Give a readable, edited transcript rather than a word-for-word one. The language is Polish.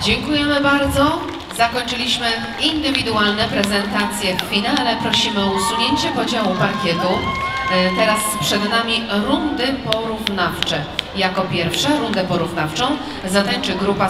Dziękujemy bardzo. Zakończyliśmy indywidualne prezentacje. W finale prosimy o usunięcie podziału parkietu. Teraz przed nami rundy porównawcze. Jako pierwsza rundę porównawczą zatańczy grupa